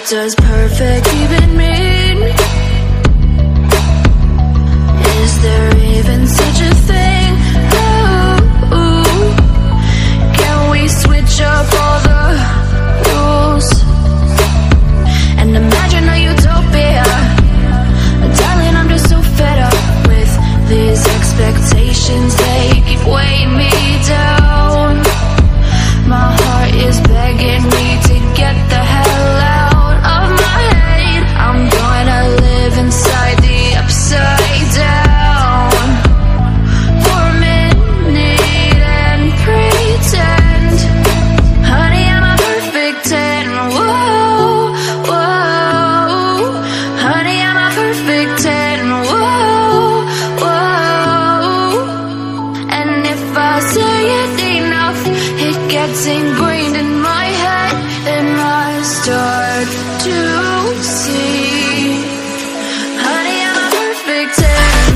does perfect even mean? Is there even such a thing? Ooh, can we switch up all the rules and imagine a utopia? Darling, I'm just so fed up with these expectations. They keep weighing me down. My heart is begging me to get the hell out of my head. I'm gonna live inside the upside down for a minute and pretend, honey, I'm a perfect 10. Whoa, whoa, honey, I'm a perfect 10. Whoa, whoa, and if I say it enough, it gets ingrained in my head, and I start to see, honey, I'm a perfect 10.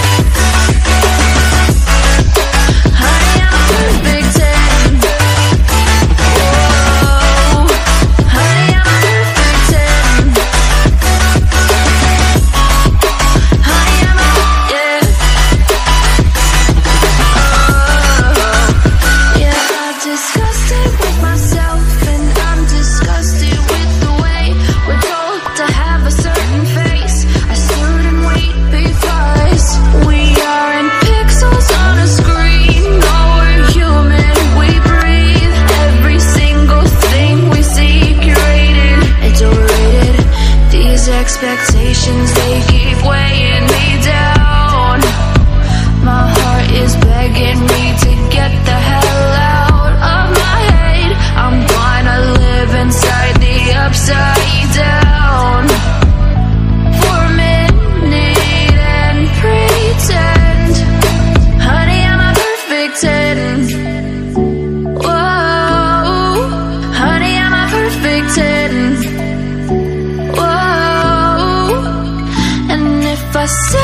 Honey, I'm a perfect 10. Whoa, honey, I'm a perfect 10. Honey, I'm a, yeah. Yeah, I've discussed it with myself, and I'm disgusted with the way we're told to have a certain face, a certain weight, because we aren't pixels on a screen. No, we're human, we breathe. Every single thing we see curated, it's overrated. These expectations, they keep weighing me down. My heart is begging me to get the hell out of my head. I'm gonna live inside the upside down for a minute and pretend, honey, I'm a perfect 10. Whoa, honey, I'm a perfect 10. Whoa, and if I say